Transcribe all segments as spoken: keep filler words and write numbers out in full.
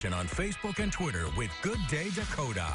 and on Facebook and Twitter with Good Day Dakota.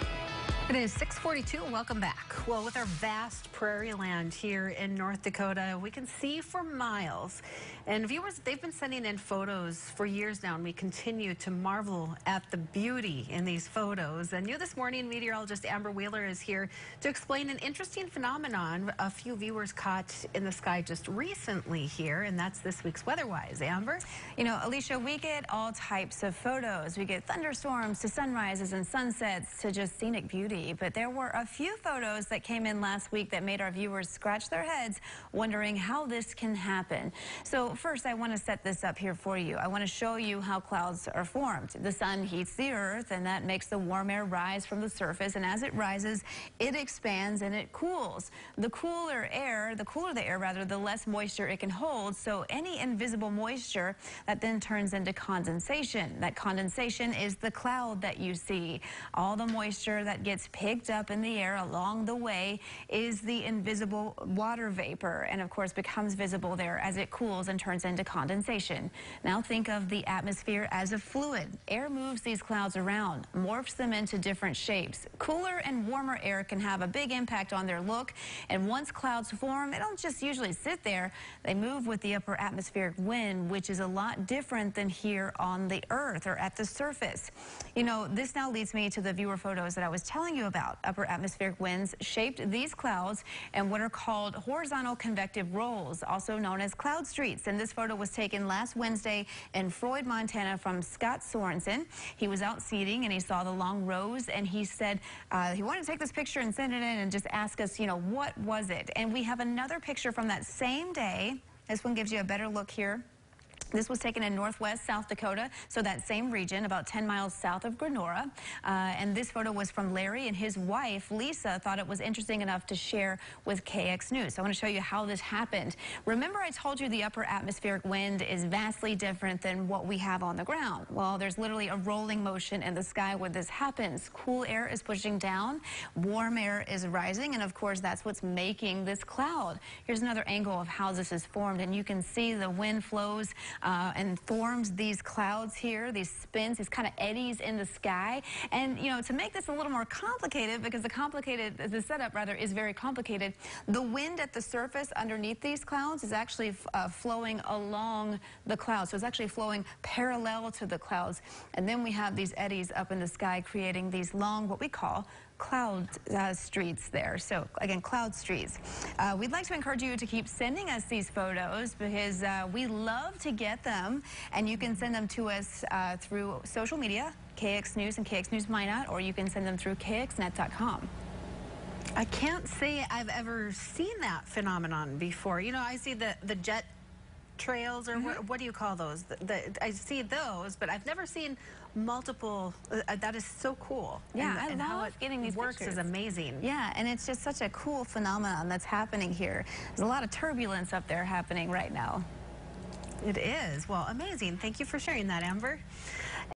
It is six forty-two. Welcome back. Well, with our vast prairie land here in North Dakota, we can see for miles. And viewers, they've been sending in photos for years now, and we continue to marvel at the beauty in these photos. And new this morning, meteorologist Amber Wheeler is here to explain an interesting phenomenon a few viewers caught in the sky just recently here, and that's this week's WeatherWise. Amber? You know, Alicia, we get all types of photos. We get thunderstorms to sunrises and sunsets to just scenic beauty. But there were a few photos that came in last week that made our viewers scratch their heads wondering how this can happen. So first, I want to set this up here for you. I want to show you how clouds are formed. The sun heats the earth, and that makes the warm air rise from the surface. And as it rises, it expands and it cools. The cooler air, the cooler the air rather, the less moisture it can hold. So any invisible moisture that then turns into condensation. That condensation is the cloud that you see. All the moisture that gets picked up in the air along the way is the invisible water vapor, and of course becomes visible there as it cools and turns into condensation. Now think of the atmosphere as a fluid. Air moves these clouds around, morphs them into different shapes. Cooler and warmer air can have a big impact on their look, and once clouds form, they don't just usually sit there. They move with the upper atmospheric wind, which is a lot different than here on the earth or at the surface. You know, this now leads me to the viewer photos that I was telling you about. Upper atmospheric winds shaped these clouds in what are called horizontal convective rolls, also known as cloud streets. And this photo was taken last Wednesday in Freud, Montana from Scott Sorensen. He was out seeding and he saw the long rows, and he said uh, he wanted to take this picture and send it in and just ask us, you know, what was it? And we have another picture from that same day. This one gives you a better look here. This was taken in northwest South Dakota, so that same region, about ten miles south of Grenora. Uh, and this photo was from Larry, and his wife, Lisa, thought it was interesting enough to share with K X News. So I want to show you how this happened. Remember I told you the upper atmospheric wind is vastly different than what we have on the ground. Well, there's literally a rolling motion in the sky where this happens. Cool air is pushing down, warm air is rising, and of course that's what's making this cloud. Here's another angle of how this is formed, and you can see the wind flows Uh, and forms these clouds here, these spins, these kind of eddies in the sky. And, you know, to make this a little more complicated, because the complicated, the setup rather, is very complicated, the wind at the surface underneath these clouds is actually uh, flowing along the clouds. So it's actually flowing parallel to the clouds. And then we have these eddies up in the sky creating these long, what we call cloud uh, streets there. So again, cloud streets. Uh, we'd like to encourage you to keep sending us these photos because uh, we love to get them, and you can send them to us uh, through social media, K X News and K X News Minot, or you can send them through K X net dot com. I can't say I've ever seen that phenomenon before. You know, I see the, the jet trails, or mm-hmm. what, what do you call those? The, the, I see those, but I've never seen multiple. Uh, that is so cool. Yeah, and, I and love how it getting these works pictures. is amazing. Yeah, and it's just such a cool phenomenon that's happening here. There's a lot of turbulence up there happening right now. It is. Well, amazing. Thank you for sharing that, Amber.